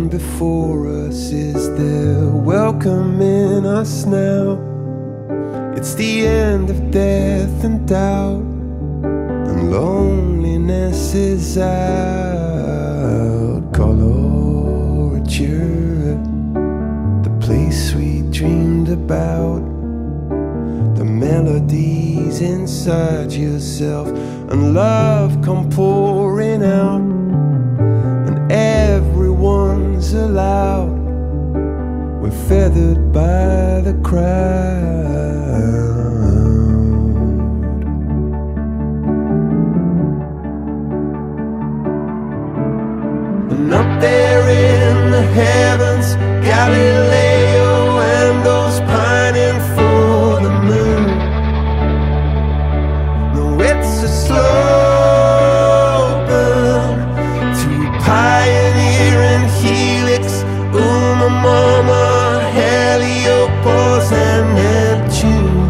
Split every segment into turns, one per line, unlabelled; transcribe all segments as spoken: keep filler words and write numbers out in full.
before us is there welcoming us now. It's the end of death and doubt, and loneliness is out. Colorature, the place we dreamed about, the melodies inside yourself, and love come pouring out, and everyone's allowed. We're feathered by the crowd. And up there in the heavens, Galileo and those pining for the moon. No, it's a slow burn to Pioneer and Helix, Uma, Mama, Heliopause and Neptune.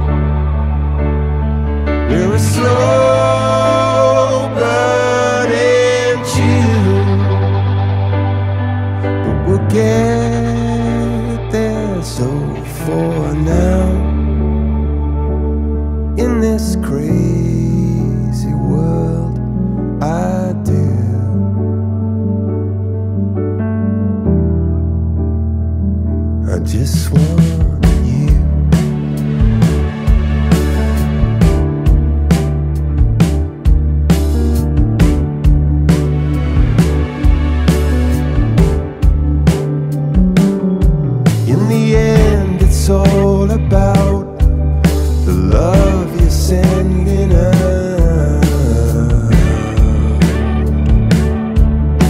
We're a slow burn in June, but we'll get there. So for now, in this crazy world, I do. I just want you. In the end, it's all about the love you're sending out.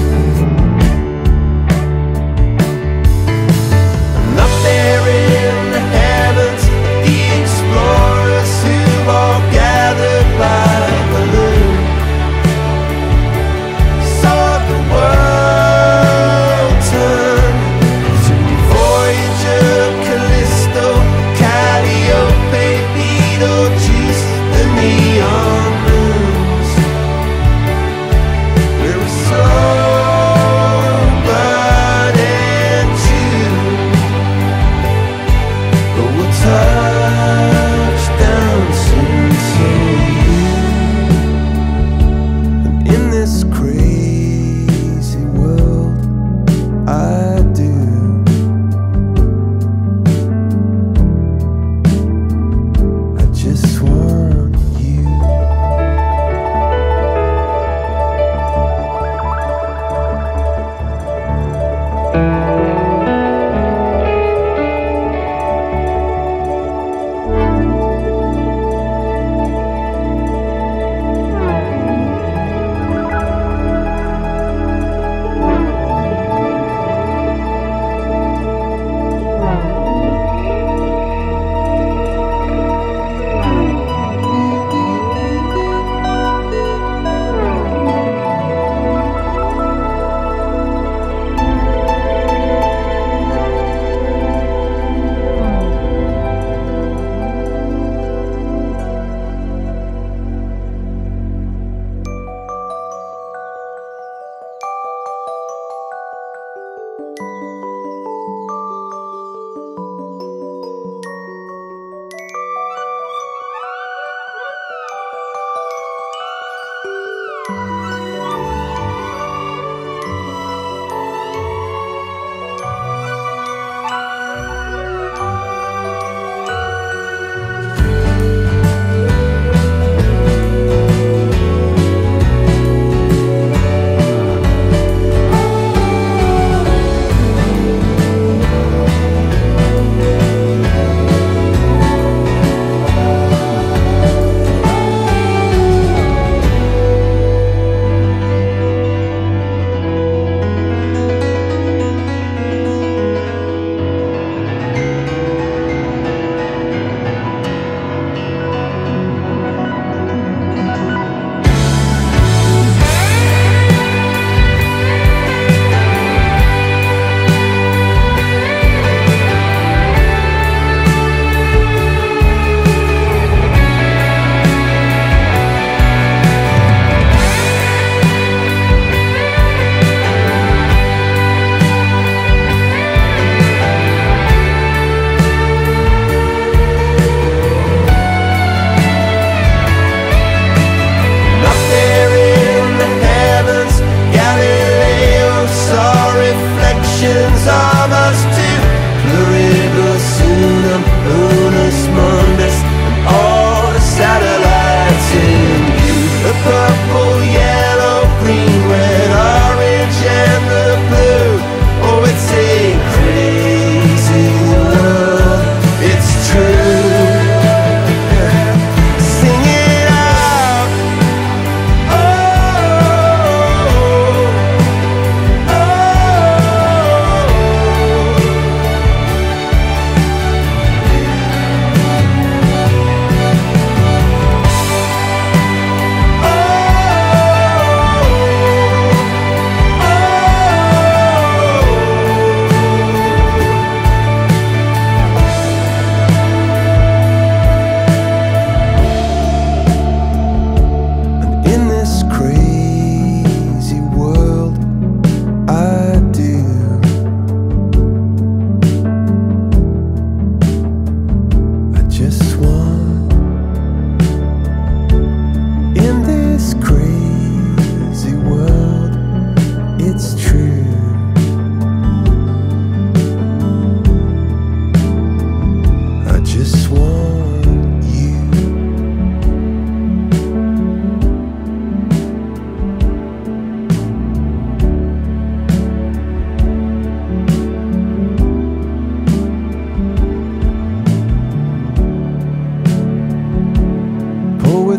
And up there in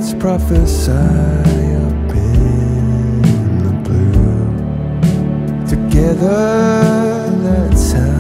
let's prophesy up in the blue. Together, that's how